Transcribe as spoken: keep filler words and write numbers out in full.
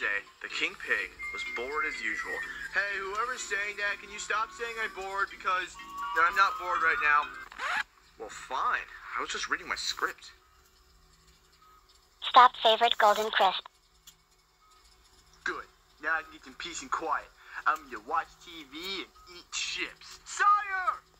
day, the King Pig was bored as usual. Hey, whoever's saying that, can you stop saying I'm bored because I'm not bored right now? Well, fine. I was just reading my script. Stop favorite golden crisp. Good. Now I can get some peace and quiet. I'm gonna watch T V and eat chips. Sire!